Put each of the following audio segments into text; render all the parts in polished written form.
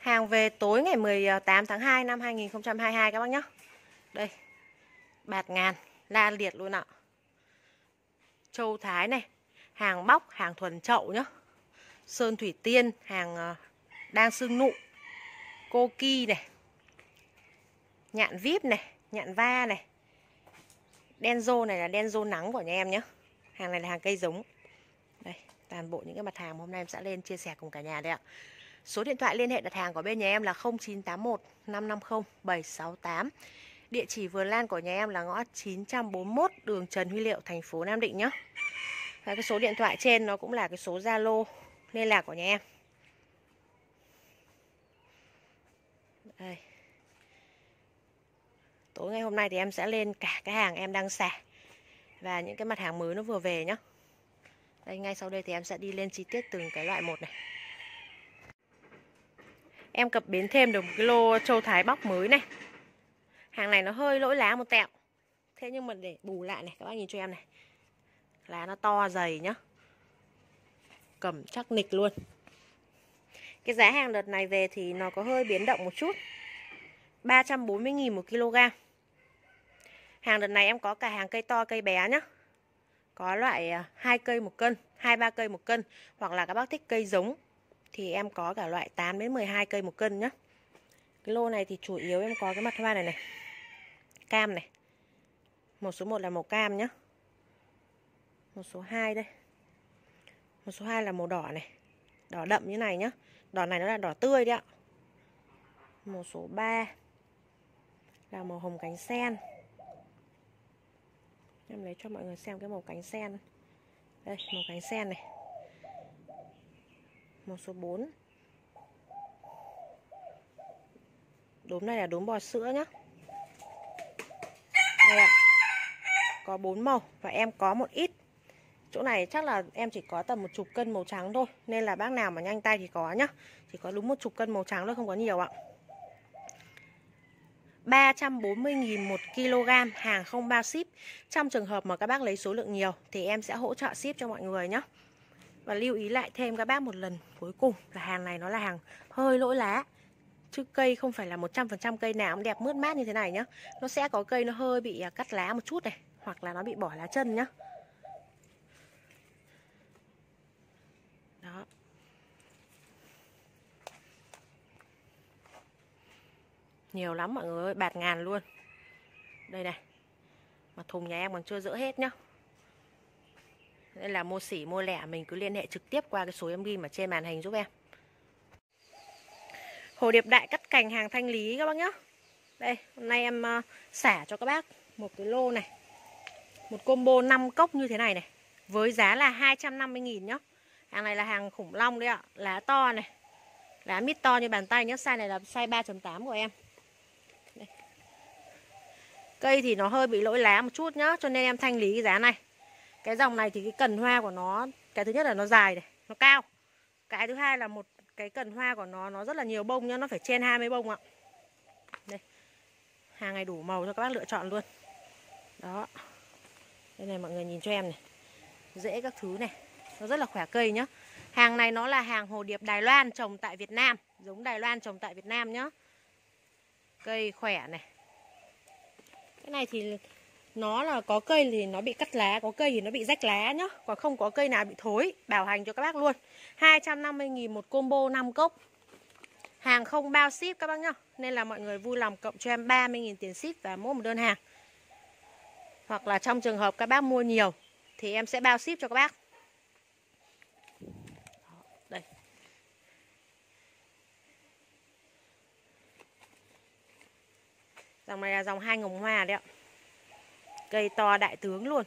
Hàng về tối ngày 18 tháng 2 năm 2022 các bác nhé. Đây, bạt ngàn, la liệt luôn ạ. Châu Thái này, hàng bóc, hàng thuần chậu nhá. Sơn Thủy Tiên, hàng đang sưng nụ. Cô Ki này. Nhạn vip này, nhạn va này. Denzo này là Denzo nắng của nhà em nhé. Hàng này là hàng cây giống. Đây, toàn bộ những cái mặt hàng hôm nay em sẽ lên chia sẻ cùng cả nhà đây ạ. Số điện thoại liên hệ đặt hàng của bên nhà em là 0981 550 768. Địa chỉ vườn lan của nhà em là ngõ 941 đường Trần Huy Liệu, thành phố Nam Định nhé. Và cái số điện thoại trên nó cũng là cái số Zalo liên lạc của nhà em. Đây. Tối ngày hôm nay thì em sẽ lên cả cái hàng em đang xả và những cái mặt hàng mới nó vừa về nhé. Đây, ngay sau đây thì em sẽ đi lên chi tiết từng cái loại một này. Em cập bến thêm được một cái lô châu Thái bóc mới này. Hàng này nó hơi lỗi lá một tẹo. Thế nhưng mà để bù lại này, các bác nhìn cho em này. Lá nó to dày nhá. Cầm chắc nịch luôn. Cái giá hàng đợt này về thì nó có hơi biến động một chút. 340.000 một kg. Hàng đợt này em có cả hàng cây to cây bé nhá. Có loại 2 cây 1 cân, 2-3 cây 1 cân. Hoặc là các bác thích cây giống thì em có cả loại 8 đến 12 cây 1 cân nhá. Cái lô này thì chủ yếu em có cái mặt hoa này này. Cam này. Một số 1 là màu cam nhá. Một số 2 đây. Một số 2 là màu đỏ này. Đỏ đậm như này nhá. Đỏ này nó là đỏ tươi đấy ạ. Một số 3 là màu hồng cánh sen. Em lấy cho mọi người xem cái màu cánh sen. Đây, màu cánh sen này. Một số 4. Đốm này là đốm bò sữa nhá. Đây ạ. Có 4 màu và em có một ít. Chỗ này chắc là em chỉ có tầm 10 cân màu trắng thôi. Nên là bác nào mà nhanh tay thì có nhá. Chỉ có đúng 10 cân màu trắng thôi, không có nhiều ạ. 340.000 một kg, hàng không bao ship. Trong trường hợp mà các bác lấy số lượng nhiều thì em sẽ hỗ trợ ship cho mọi người nhé. Và lưu ý lại thêm các bác một lần cuối cùng là hàng này nó là hàng hơi lỗi lá. Chứ cây không phải là 100% cây nào cũng đẹp mướt mát như thế này nhá. Nó sẽ có cây nó hơi bị cắt lá một chút này. Hoặc là nó bị bỏ lá chân nhá. Đó. Nhiều lắm mọi người ơi, bạt ngàn luôn. Đây này. Mà thùng nhà em còn chưa dỡ hết nhá. Nên là mua sỉ mua lẻ mình cứ liên hệ trực tiếp qua cái số em ghi ở trên màn hình giúp em. Hồ điệp đại cắt cành hàng thanh lý các bác nhá. Đây, hôm nay em xả cho các bác một cái lô này. Một combo 5 cốc như thế này này. Với giá là 250.000 nhá. Hàng này là hàng khủng long đấy ạ. Lá to này. Lá mít to như bàn tay nhá. Size này là size 3.8 của em. Đây. Cây thì nó hơi bị lỗi lá một chút nhá. Cho nên em thanh lý cái giá này. Cái dòng này thì cái cần hoa của nó, cái thứ nhất là nó dài này, nó cao. Cái thứ hai là một cái cần hoa của nó rất là nhiều bông nhá. Nó phải trên 20 bông ạ. Đây. Hàng này đủ màu cho các bác lựa chọn luôn. Đó. Đây này mọi người nhìn cho em này. Rễ các thứ này. Nó rất là khỏe cây nhá. Hàng này nó là hàng hồ điệp Đài Loan trồng tại Việt Nam. Giống Đài Loan trồng tại Việt Nam nhá. Cây khỏe này. Cái này thì nó là có cây thì nó bị cắt lá, có cây thì nó bị rách lá nhá. Còn không có cây nào bị thối. Bảo hành cho các bác luôn. 250.000 một combo 5 cốc. Hàng không bao ship các bác nhá. Nên là mọi người vui lòng cộng cho em 30.000 tiền ship và mỗi một đơn hàng. Hoặc là trong trường hợp các bác mua nhiều thì em sẽ bao ship cho các bác. Đây. Dòng này là dòng 2 ngồng hoa đấy ạ. Cây to đại tướng luôn.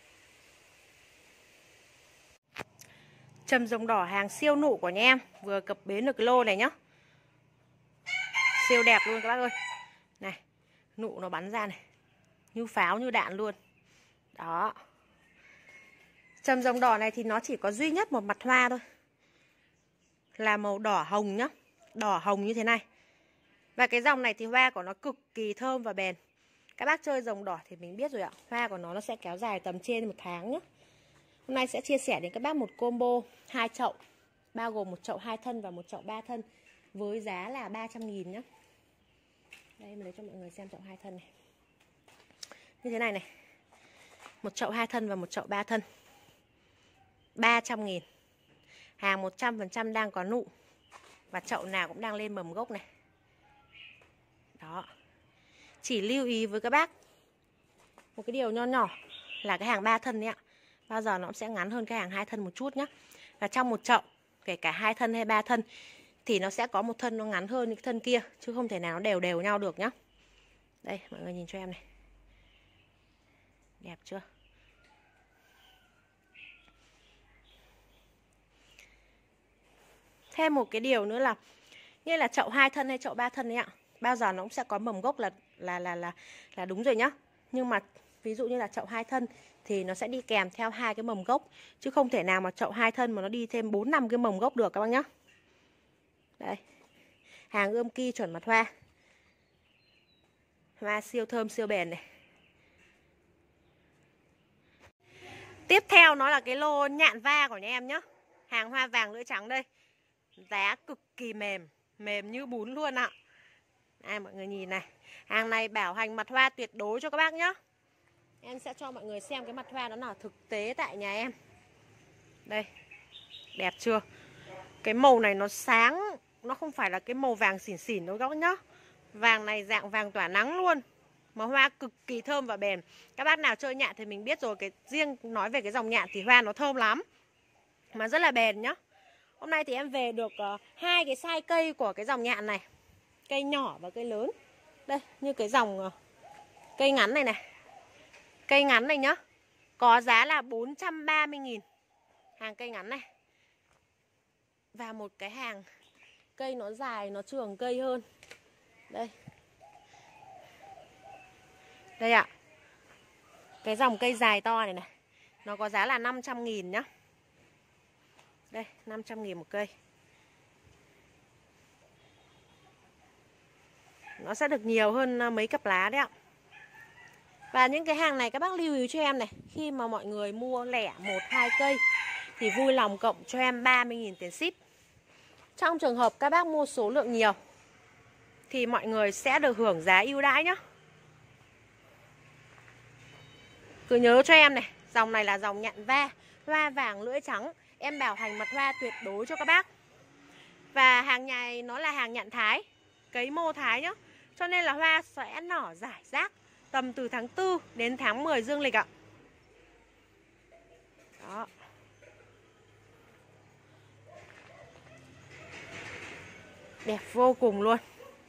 Trầm rồng đỏ hàng siêu nụ của nhà em. Vừa cập bến được cái lô này nhá. Siêu đẹp luôn các bác ơi. Này, nụ nó bắn ra này. Như pháo như đạn luôn. Đó. Trầm rồng đỏ này thì nó chỉ có duy nhất một mặt hoa thôi. Là màu đỏ hồng nhá. Đỏ hồng như thế này. Và cái dòng này thì hoa của nó cực kỳ thơm và bền. Các bác chơi rồng đỏ thì mình biết rồi ạ. Hoa của nó sẽ kéo dài tầm trên 1 tháng nhé. Hôm nay sẽ chia sẻ đến các bác một combo 2 chậu. Bao gồm 1 chậu 2 thân và 1 chậu 3 thân. với giá là 300.000 nhá. Đây mình lấy cho mọi người xem chậu 2 thân này. Như thế này này. Một chậu 2 thân và một chậu 3 thân. 300.000. Hàng 100% đang có nụ. Và chậu nào cũng đang lên mầm gốc này. Đó. Chỉ lưu ý với các bác một cái điều nho nhỏ là cái hàng 3 thân ấy ạ, bao giờ nó cũng sẽ ngắn hơn cái hàng 2 thân một chút nhé. Và trong một chậu, kể cả 2 thân hay 3 thân thì nó sẽ có một thân nó ngắn hơn những thân kia, chứ không thể nào nó đều đều nhau được nhá. Đây, mọi người nhìn cho em này. Đẹp chưa? Thêm một cái điều nữa là như là chậu 2 thân hay chậu 3 thân ấy ạ, bao giờ nó cũng sẽ có mầm gốc là đúng rồi nhá. Nhưng mà ví dụ như là chậu 2 thân thì nó sẽ đi kèm theo 2 cái mầm gốc, chứ không thể nào mà chậu 2 thân mà nó đi thêm 4-5 cái mầm gốc được các bác nhá. Đây. Hàng ươm ki chuẩn mặt hoa. Hoa siêu thơm siêu bền này. Tiếp theo nó là cái lô nhạn va của nhà em nhá. Hàng hoa vàng lưỡi trắng đây. Giá cực kỳ mềm, mềm như bún luôn ạ. Đây mọi người nhìn này. Hàng này bảo hành mặt hoa tuyệt đối cho các bác nhá. Em sẽ cho mọi người xem cái mặt hoa nó là thực tế tại nhà em. Đây. Đẹp chưa? Cái màu này nó sáng, nó không phải là cái màu vàng xỉn xỉn đâu các bác nhá. Vàng này dạng vàng tỏa nắng luôn. Mà hoa cực kỳ thơm và bền. Các bác nào chơi nhạn thì mình biết rồi. Riêng nói về cái dòng nhạn thì hoa nó thơm lắm, mà rất là bền nhá. Hôm nay thì em về được 2 cái size cây của cái dòng nhạn này. Cây nhỏ và cây lớn. Đây, như cái dòng cây ngắn này này. Cây ngắn này nhá. Có giá là 430.000. Hàng cây ngắn này. Và một cái hàng cây nó dài, nó trường cây hơn. Đây. Đây ạ. Cái dòng cây dài to này này. Nó có giá là 500.000 nhá. Đây, 500.000 một cây. Nó sẽ được nhiều hơn mấy cặp lá đấy ạ. Và những cái hàng này các bác lưu ý cho em này. Khi mà mọi người mua lẻ 1-2 cây thì vui lòng cộng cho em 30.000 tiền ship. Trong trường hợp các bác mua số lượng nhiều thì mọi người sẽ được hưởng giá ưu đãi nhá. Cứ nhớ cho em này. Dòng này là dòng nhạn va, hoa vàng lưỡi trắng. Em bảo hành mặt hoa tuyệt đối cho các bác. Và hàng này nó là hàng nhạn Thái, cấy mô Thái nhá. Cho nên là hoa sẽ nở rải rác tầm từ tháng 4 đến tháng 10 dương lịch ạ. Đó. Đẹp vô cùng luôn.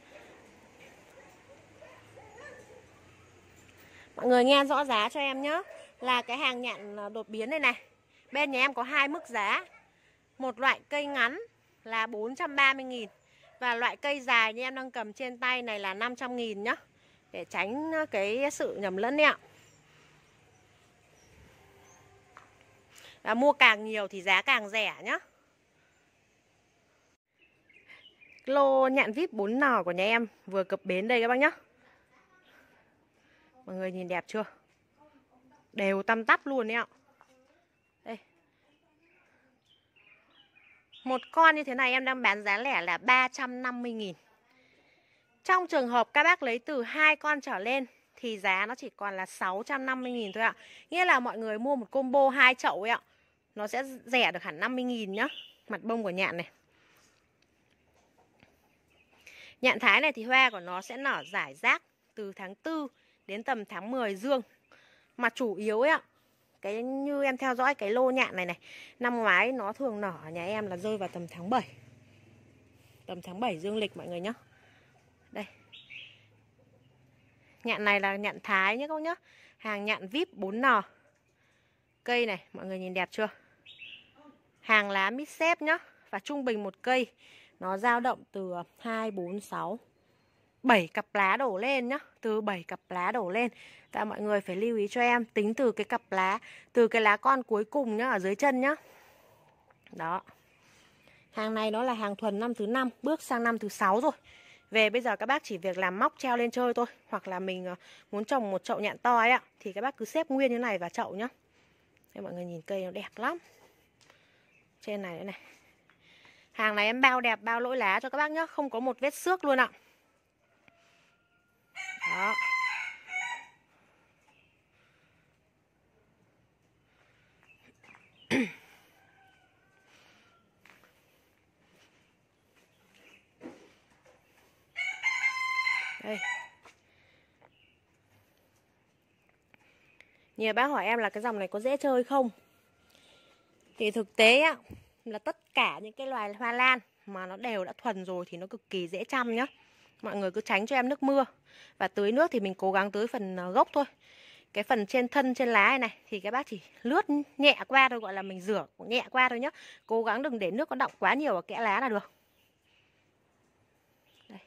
Mọi người nghe rõ giá cho em nhé. Là cái hàng nhạn đột biến này này. Bên nhà em có 2 mức giá. Một loại cây ngắn là 430.000. Và loại cây dài như em đang cầm trên tay này là 500.000 nhá. Để tránh cái sự nhầm lẫn đấy ạ. Và mua càng nhiều thì giá càng rẻ nhá. Lô nhạn VIP 4N của nhà em vừa cập bến đây các bác nhá. Mọi người nhìn đẹp chưa? Đều tăm tắp luôn đấy ạ. Đây. Một con như thế này em đang bán giá lẻ là 350.000. Trong trường hợp các bác lấy từ 2 con trở lên thì giá nó chỉ còn là 650.000 thôi ạ. Nghĩa là mọi người mua một combo 2 chậu ấy ạ, nó sẽ rẻ được hẳn 50.000 nhá. Mặt bông của nhạn này. Nhạn Thái này thì hoa của nó sẽ nở rải rác từ tháng 4 đến tầm tháng 10 dương. Mà chủ yếu ấy ạ, cái như em theo dõi cái lô nhạn này này, năm ngoái nó thường nở ở nhà em là rơi vào tầm tháng 7. Tầm tháng 7 dương lịch mọi người nhá. Đây. Nhạn này là nhạn Thái nhé các bác nhá. Hàng nhạn VIP 4N. Cây này mọi người nhìn đẹp chưa? Hàng lá mít xếp nhá. Và trung bình một cây nó dao động từ 2, 4, 6, 7 cặp lá đổ lên nhá. Từ 7 cặp lá đổ lên. Và mọi người phải lưu ý cho em, tính từ cái cặp lá, từ cái lá con cuối cùng nhá, ở dưới chân nhá. Đó. Hàng này nó là hàng thuần năm thứ 5, bước sang năm thứ 6 rồi. Về bây giờ các bác chỉ việc làm móc treo lên chơi thôi. Hoặc là mình muốn trồng một chậu nhạn to ấy ạ, thì các bác cứ xếp nguyên như này vào chậu nhá. Đây mọi người nhìn cây nó đẹp lắm. Trên này nữa này. Hàng này em bao đẹp, bao lỗi lá cho các bác nhá, không có một vết xước luôn ạ. Đó. Đây. Nhiều bác hỏi em là cái dòng này có dễ chơi không? Thì thực tế á, là tất cả những cái loài hoa lan mà nó đều đã thuần rồi thì nó cực kỳ dễ chăm nhá. Mọi người cứ tránh cho em nước mưa. Và tưới nước thì mình cố gắng tưới phần gốc thôi. Cái phần trên thân, trên lá này thì các bác chỉ lướt nhẹ qua thôi, gọi là mình rửa nhẹ qua thôi nhá. Cố gắng đừng để nước có đọng quá nhiều ở kẽ lá là được. Đây.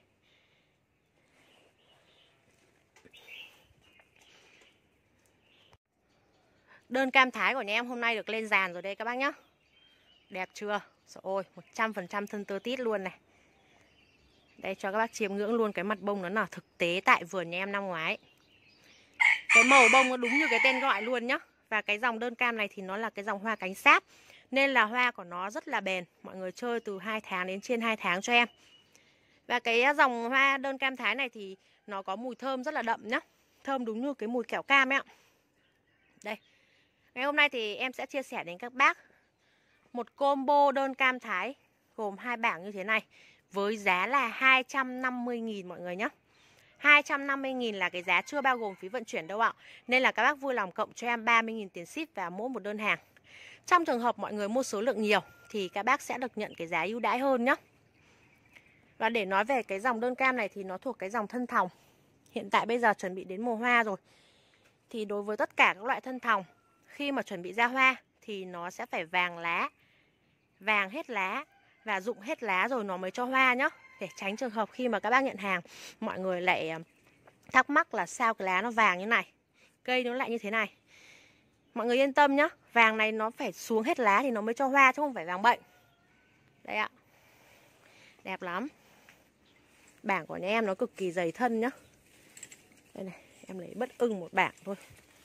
Đơn cam thái của nhà em hôm nay được lên dàn rồi đây các bác nhá. Đẹp chưa? Trời ơi, 100% thân tơ tít luôn này. Đây cho các bác chiêm ngưỡng luôn cái mặt bông nó là thực tế tại vườn nhà em năm ngoái. Cái màu bông nó đúng như cái tên gọi luôn nhá. Và cái dòng đơn cam này thì nó là cái dòng hoa cánh sáp, nên là hoa của nó rất là bền. Mọi người chơi từ 2 tháng đến trên 2 tháng cho em. Và cái dòng hoa đơn cam thái này thì nó có mùi thơm rất là đậm nhá. Thơm đúng như cái mùi kẹo cam ấy ạ. Đây. Ngày hôm nay thì em sẽ chia sẻ đến các bác một combo đơn cam thái gồm 2 bảng như thế này với giá là 250.000 mọi người nhé. 250.000 là cái giá chưa bao gồm phí vận chuyển đâu ạ. Nên là các bác vui lòng cộng cho em 30.000 tiền ship và mỗi một đơn hàng. Trong trường hợp mọi người mua số lượng nhiều thì các bác sẽ được nhận cái giá ưu đãi hơn nhé. Và để nói về cái dòng đơn cam này thì nó thuộc cái dòng thân thòng. Hiện tại bây giờ chuẩn bị đến mùa hoa rồi. Thì đối với tất cả các loại thân thòng, khi mà chuẩn bị ra hoa thì nó sẽ phải vàng lá, vàng hết lá và rụng hết lá rồi nó mới cho hoa nhá. Để tránh trường hợp khi mà các bác nhận hàng mọi người lại thắc mắc là sao cái lá nó vàng như này, cây nó lại như thế này. Mọi người yên tâm nhá, vàng này nó phải xuống hết lá thì nó mới cho hoa chứ không phải vàng bệnh. Đây ạ. Đẹp lắm. Bảng của nhà em nó cực kỳ dày thân nhá. Đây này, em lấy bất ưng một bảng thôi.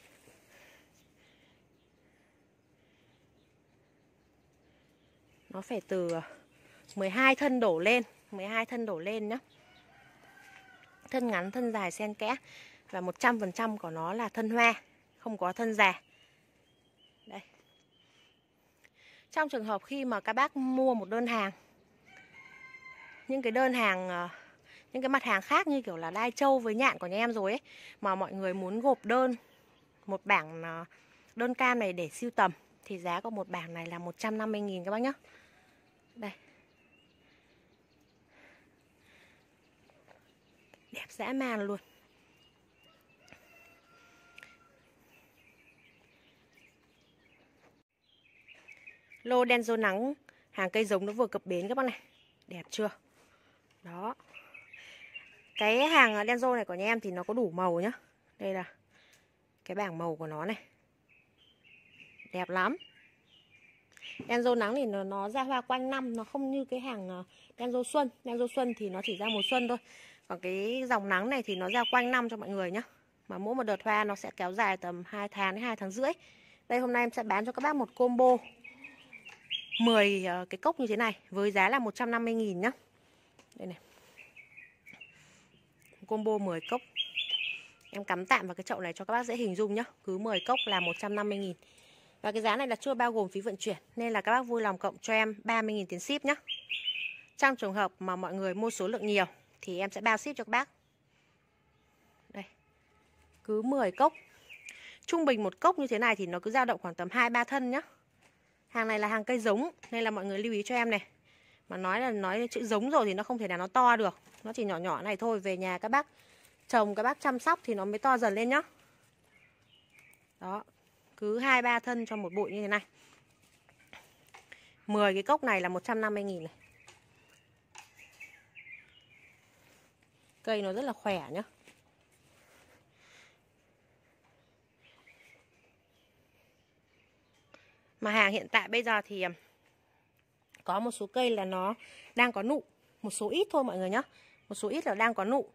Nó phải từ 12 thân đổ lên, 12 thân đổ lên nhá. Thân ngắn, thân dài xen kẽ. Và 100% của nó là thân hoa, không có thân già. Đây. Trong trường hợp khi mà các bác mua một đơn hàng, những cái đơn hàng, những cái mặt hàng khác như kiểu là đai trâu với nhạn của nhà em rồi ấy, mà mọi người muốn gộp đơn một bảng đơn cam này để sưu tầm thì giá của một bảng này là 150.000 các bác nhé. Đây. Đẹp dã man luôn. Lô đen rô nắng hàng cây giống nó vừa cập bến các bác này. Đẹp chưa? Đó. Cái hàng đen rô này của nhà em thì nó có đủ màu nhá. Đây là cái bảng màu của nó này. Đẹp lắm. Đen rô nắng thì nó ra hoa quanh năm, nó không như cái hàng đen rô xuân. Đen rô xuân thì nó chỉ ra mùa xuân thôi. Còn cái dòng nắng này thì nó ra quanh năm cho mọi người nhá. Mà mỗi một đợt hoa nó sẽ kéo dài tầm 2 tháng đến 2 tháng rưỡi. Đây hôm nay em sẽ bán cho các bác một combo 10 cái cốc như thế này với giá là 150.000 nhá. Đây này. Combo 10 cốc. Em cắm tạm vào cái chậu này cho các bác dễ hình dung nhá. Cứ 10 cốc là 150.000. Và cái giá này là chưa bao gồm phí vận chuyển, nên là các bác vui lòng cộng cho em 30.000 tiền ship nhá. Trong trường hợp mà mọi người mua số lượng nhiều thì em sẽ bao ship cho các bác. Đây. Cứ 10 cốc. Trung bình một cốc như thế này thì nó cứ dao động khoảng tầm 2-3 thân nhá. Hàng này là hàng cây giống nên là mọi người lưu ý cho em này. Mà nói chữ giống rồi thì nó không thể nào nó to được. Nó chỉ nhỏ nhỏ này thôi, về nhà các bác trồng, các bác chăm sóc thì nó mới to dần lên nhá. Đó. Cứ 2-3 thân cho một bụi như thế này. 10 cái cốc này là 150.000 này. Cây nó rất là khỏe nhá. Mà hàng hiện tại bây giờ thì có một số cây là nó đang có nụ. Một số ít thôi mọi người nhá. Một số ít là đang có nụ.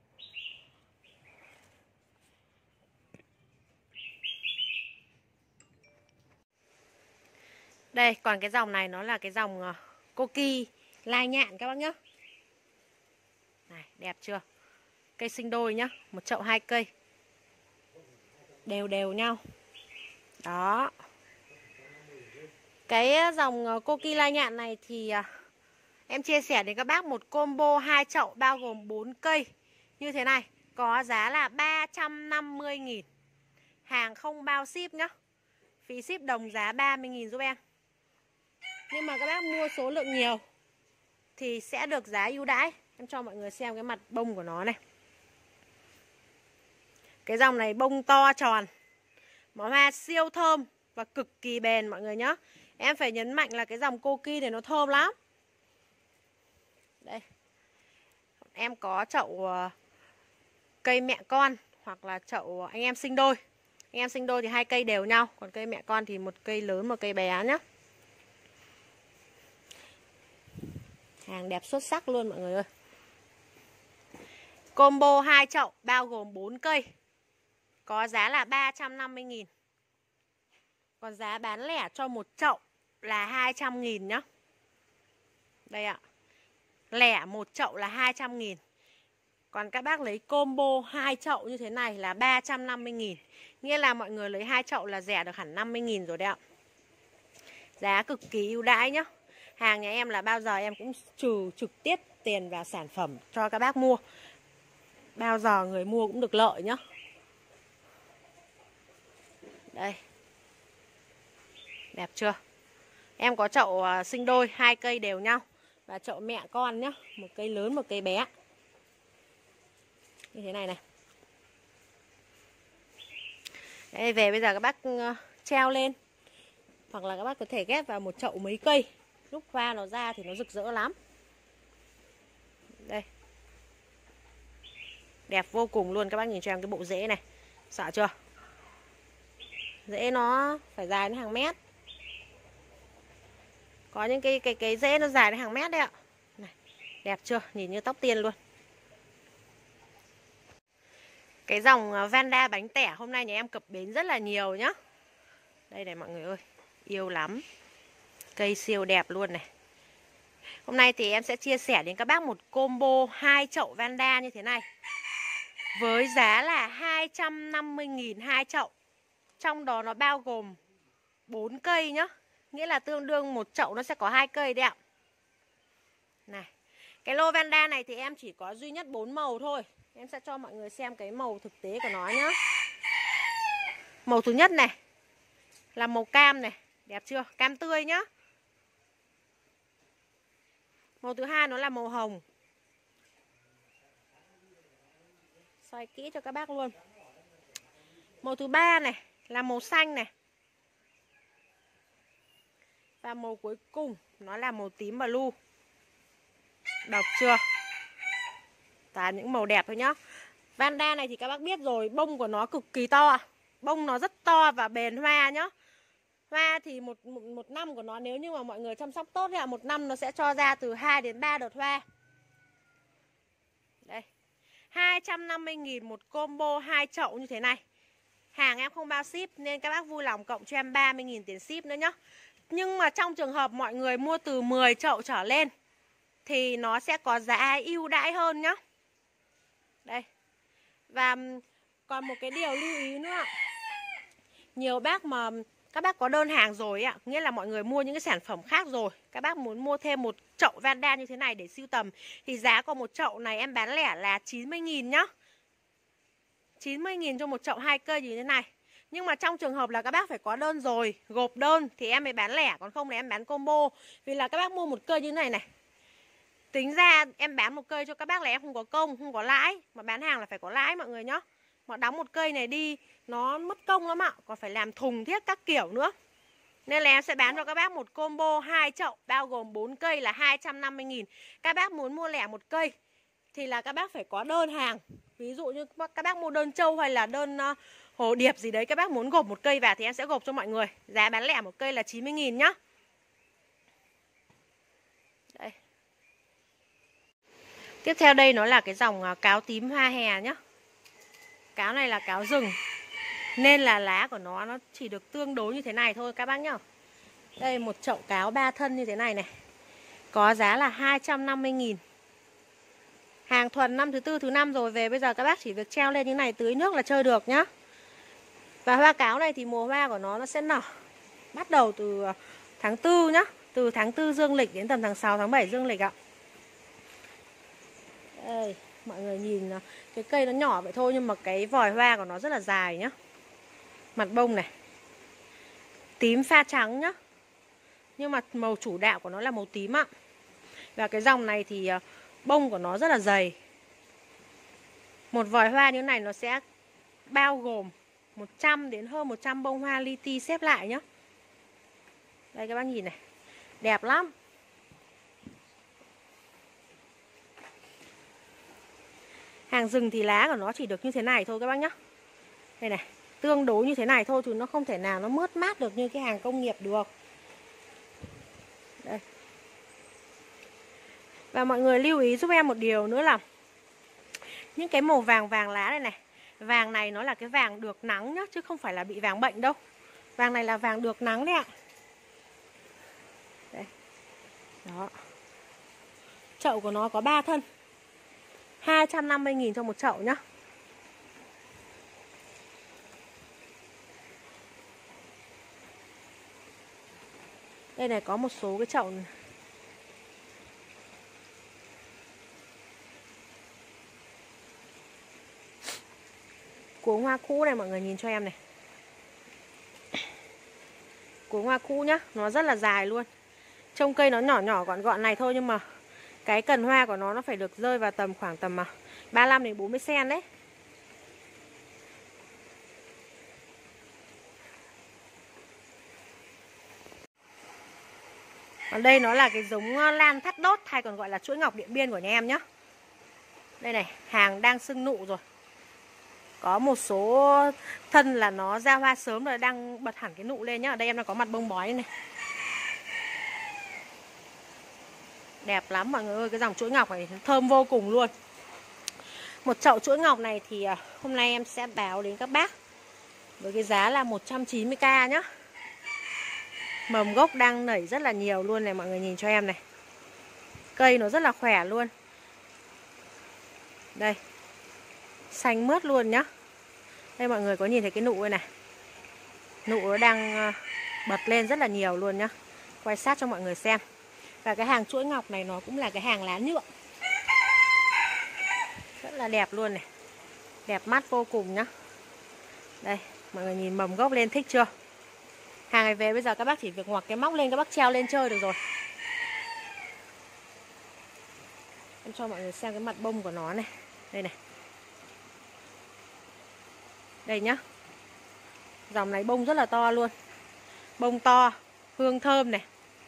Đây, còn cái dòng này nó là cái dòng Coki lai nhạn các bác nhá. Này, đẹp chưa? Cây sinh đôi nhá, một chậu 2 cây. Đều đều nhau. Đó. Cái dòng Coki lai nhạn này thì em chia sẻ đến các bác một combo 2 chậu bao gồm 4 cây như thế này. Có giá là 350.000. Hàng không bao ship nhá. Phí ship đồng giá 30.000 giúp em. Nhưng mà các bác mua số lượng nhiều thì sẽ được giá ưu đãi. Em cho mọi người xem cái mặt bông của nó này. Cái dòng này bông to tròn, màu hoa siêu thơm và cực kỳ bền mọi người nhá. Em phải nhấn mạnh là cái dòng Coki này nó thơm lắm. Đây. Em có chậu cây mẹ con hoặc là chậu anh em sinh đôi. Anh em sinh đôi thì 2 cây đều nhau, còn cây mẹ con thì một cây lớn một cây bé nhá. Hàng đẹp xuất sắc luôn mọi người ơi. Combo 2 chậu bao gồm 4 cây. Có giá là 350.000. Còn giá bán lẻ cho một chậu là 200.000 nhá. Đây ạ. Lẻ một chậu là 200.000. Còn các bác lấy combo 2 chậu như thế này là 350.000. Nghĩa là mọi người lấy 2 chậu là rẻ được hẳn 50.000 rồi đấy ạ. Giá cực kỳ ưu đãi nhá. Hàng nhà em là bao giờ em cũng trừ trực tiếp tiền vào sản phẩm cho các bác mua. Bao giờ người mua cũng được lợi nhá. Đây. Đẹp chưa? Em có chậu sinh đôi 2 cây đều nhau. Và chậu mẹ con nhá. Một cây lớn một cây bé. Như thế này này. Đây, về bây giờ các bác treo lên. Hoặc là các bác có thể ghép vào một chậu mấy cây. Lúc hoa nó ra thì nó rực rỡ lắm. Đây. Đẹp vô cùng luôn. Các bác nhìn cho em cái bộ rễ này. Sợ chưa? Rễ nó phải dài đến hàng mét. Có những cái rễ nó dài đến hàng mét đấy ạ. Này, đẹp chưa? Nhìn như tóc tiên luôn. Cái dòng Vanda bánh tẻ hôm nay nhà em cập bến rất là nhiều nhá. Đây này mọi người ơi. Yêu lắm. Cây siêu đẹp luôn này. Hôm nay thì em sẽ chia sẻ đến các bác một combo 2 chậu Vanda như thế này. Với giá là 250.000 2 chậu. Trong đó nó bao gồm 4 cây nhá. Nghĩa là tương đương một chậu nó sẽ có 2 cây đấy ạ. Này. Cái lô Vanda này thì em chỉ có duy nhất 4 màu thôi. Em sẽ cho mọi người xem cái màu thực tế của nó nhá. Màu thứ nhất này là màu cam này. Đẹp chưa? Cam tươi nhá. Màu thứ hai nó là màu hồng. Xoay kỹ cho các bác luôn. Màu thứ ba này là màu xanh này. Và màu cuối cùng nó là màu tím blue. Độc chưa? Toàn những màu đẹp thôi nhá. Vanda này thì các bác biết rồi, bông của nó cực kỳ to. Bông nó rất to và bền hoa nhá. Hoa thì một năm của nó nếu như mà mọi người chăm sóc tốt thì một năm nó sẽ cho ra từ 2 đến 3 đợt hoa. Đây. 250.000 một combo 2 chậu như thế này. Hàng em không bao ship nên các bác vui lòng cộng cho em 30.000 tiền ship nữa nhá. Nhưng mà trong trường hợp mọi người mua từ 10 chậu trở lên thì nó sẽ có giá ưu đãi hơn nhá. Đây. Và còn một cái điều lưu ý nữa. Nhiều bác mà các bác có đơn hàng rồi ạ, nghĩa là mọi người mua những cái sản phẩm khác rồi, các bác muốn mua thêm một chậu Vanda như thế này để sưu tầm thì giá của một chậu này em bán lẻ là 90.000 nhá. 90.000 cho một chậu 2 cây như thế này. Nhưng mà trong trường hợp là các bác phải có đơn rồi, gộp đơn thì em mới bán lẻ, còn không thì em bán combo. Vì là các bác mua một cây như thế này này, tính ra em bán một cây cho các bác là em không có công, không có lãi. Mà bán hàng là phải có lãi mọi người nhá. Mà đóng một cây này đi nó mất công lắm ạ. Còn phải làm thùng thiết các kiểu nữa. Nên là em sẽ bán cho các bác một combo 2 chậu bao gồm 4 cây là 250.000. Các bác muốn mua lẻ một cây thì là các bác phải có đơn hàng. Ví dụ như các bác mua đơn trâu hay là đơn hồ điệp gì đấy, các bác muốn gộp một cây vào thì em sẽ gộp cho mọi người. Giá bán lẻ một cây là 90.000 nhá. Đây. Tiếp theo đây nó là cái dòng cáo tím hoa hè nhá. Cáo này là cáo rừng nên là lá của nó chỉ được tương đối như thế này thôi các bác nhá. Đây một chậu cáo 3 thân như thế này này. Có giá là 250.000. Hàng thuần năm thứ tư thứ năm rồi, về bây giờ các bác chỉ việc treo lên như này, tưới nước là chơi được nhá. Và hoa cáo này thì mùa hoa của nó sẽ nở bắt đầu từ tháng 4 nhá. Từ tháng 4 dương lịch đến tầm tháng 6 tháng 7 dương lịch ạ. Đây, mọi người nhìn cái cây nó nhỏ vậy thôi nhưng mà cái vòi hoa của nó rất là dài nhá. Mặt bông này tím pha trắng nhá. Nhưng mà màu chủ đạo của nó là màu tím ạ. Và cái dòng này thì bông của nó rất là dày. Một vòi hoa như thế này nó sẽ bao gồm 100 đến hơn 100 bông hoa li ti xếp lại nhá. Đây các bác nhìn này, đẹp lắm. Hàng rừng thì lá của nó chỉ được như thế này thôi các bác nhá. Đây này, tương đối như thế này thôi, chứ nó không thể nào nó mướt mát được như cái hàng công nghiệp được. Đây. Và mọi người lưu ý giúp em một điều nữa là những cái màu vàng vàng lá này này, vàng này nó là cái vàng được nắng nhá, chứ không phải là bị vàng bệnh đâu. Vàng này là vàng được nắng đấy ạ. Đây. Đó. Chậu của nó có 3 thân, 250.000 cho một chậu nhá. Đây này, có một số cái chậu này. Cuống hoa cũ này mọi người nhìn cho em này. Cuống hoa cũ nhá, nó rất là dài luôn. Trông cây nó nhỏ nhỏ gọn gọn này thôi nhưng mà cái cần hoa của nó phải được rơi vào tầm khoảng tầm 35 đến 40 cm đấy. Còn đây nó là cái giống lan thắt đốt hay còn gọi là chuỗi ngọc Điện Biên của nhà em nhá. Đây này, hàng đang sưng nụ rồi. Có một số thân là nó ra hoa sớm rồi, đang bật hẳn cái nụ lên nhá. Ở đây em đang có mặt bông bói này. Đẹp lắm mọi người ơi, cái dòng chuỗi ngọc này thơm vô cùng luôn. Một chậu chuỗi ngọc này thì hôm nay em sẽ báo đến các bác với cái giá là 190.000 nhá. Mầm gốc đang nảy rất là nhiều luôn này, mọi người nhìn cho em này. Cây nó rất là khỏe luôn. Đây, xanh mướt luôn nhá. Đây mọi người có nhìn thấy cái nụ đây này. Nụ nó đang bật lên rất là nhiều luôn nhá. Quay sát cho mọi người xem. Và cái hàng chuỗi ngọc này nó cũng là cái hàng lá nhựa. Rất là đẹp luôn này. Đẹp mắt vô cùng nhá. Đây, mọi người nhìn mầm gốc lên thích chưa? Hàng này về bây giờ các bác chỉ việc ngoặc cái móc lên, các bác treo lên chơi được rồi. Em cho mọi người xem cái mặt bông của nó này. Đây này. Đây nhá. Dòng này bông rất là to luôn. Bông to, hương thơm này.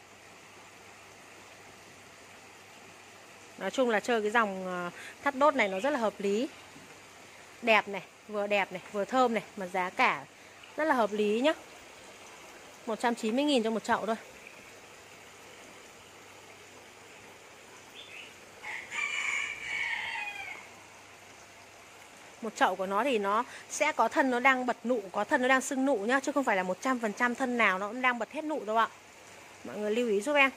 Nói chung là chơi cái dòng thắt đốt này nó rất là hợp lý. Đẹp này, vừa thơm này. Mà giá cả rất là hợp lý nhá. 190.000 cho một chậu thôi. Một chậu của nó thì nó sẽ có thân nó đang bật nụ, có thân nó đang sưng nụ nhá. Chứ không phải là 100% thân nào nó cũng đang bật hết nụ đâu ạ. Mọi người lưu ý giúp em.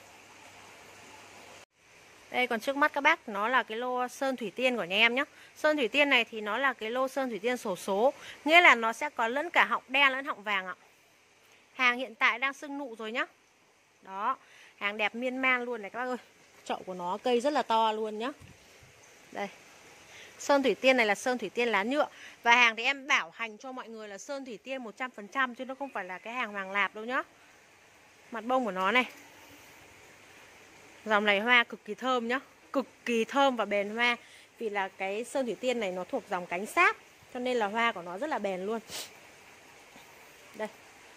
Đây, còn trước mắt các bác nó là cái lô sơn thủy tiên của nhà em nhé. Sơn thủy tiên này thì nó là cái lô sơn thủy tiên xổ số, nghĩa là nó sẽ có lẫn cả họng đen lẫn họng vàng ạ. Hàng hiện tại đang sưng nụ rồi nhá. Đó, hàng đẹp miên man luôn này các bác ơi. Chậu của nó cây rất là to luôn nhá. Đây. Sơn thủy tiên này là sơn thủy tiên lá nhựa. Và hàng thì em bảo hành cho mọi người là sơn thủy tiên 100%, chứ nó không phải là cái hàng Hoàng Lạp đâu nhá. Mặt bông của nó này. Dòng này hoa cực kỳ thơm nhá. Cực kỳ thơm và bền hoa. Vì là cái sơn thủy tiên này nó thuộc dòng cánh sáp, cho nên là hoa của nó rất là bền luôn. Đây.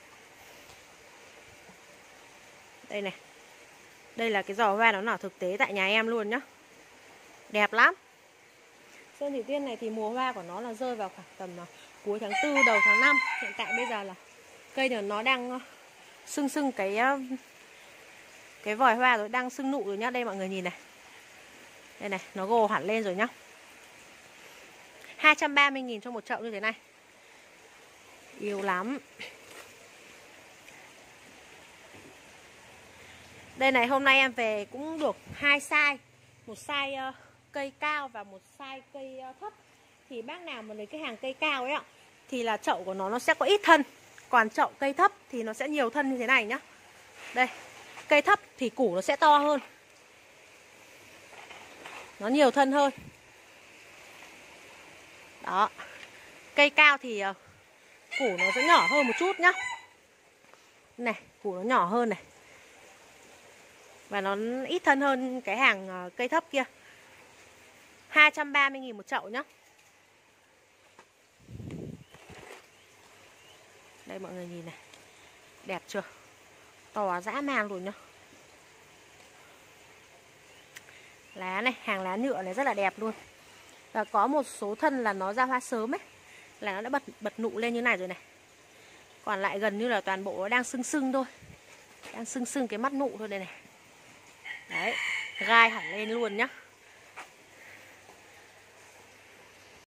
Đây này. Đây là cái giò hoa nó nở thực tế tại nhà em luôn nhá. Đẹp lắm. Sơn thủy tiên này thì mùa hoa của nó là rơi vào khoảng tầm cuối tháng 4 đầu tháng 5. Hiện tại bây giờ là cây này nó đang sưng cái vòi hoa rồi, đang sưng nụ rồi nhá. Đây mọi người nhìn này. Đây này, nó gồ hẳn lên rồi nhá. 230.000 cho một chậu như thế này. Yêu lắm. Đây này, hôm nay em về cũng được 2 size. Một size cây cao và một size cây thấp. Thì bác nào mà lấy cái hàng cây cao ấy ạ, thì là chậu của nó sẽ có ít thân. Còn chậu cây thấp thì nó sẽ nhiều thân như thế này nhá. Đây, cây thấp thì củ nó sẽ to hơn, nó nhiều thân hơn. Đó. Cây cao thì củ nó sẽ nhỏ hơn một chút nhá. Này, củ nó nhỏ hơn này. Và nó ít thân hơn cái hàng cây thấp kia. 230.000 một chậu nhá. Đây mọi người nhìn này. Đẹp chưa? To dã man luôn nhá. Lá này, hàng lá nhựa này rất là đẹp luôn. Và có một số thân là nó ra hoa sớm ấy, là nó đã bật nụ lên như này rồi này. Còn lại gần như là toàn bộ nó đang sưng sưng thôi. Đang sưng sưng cái mắt nụ thôi đây này. Đấy, gai hẳn lên luôn nhá.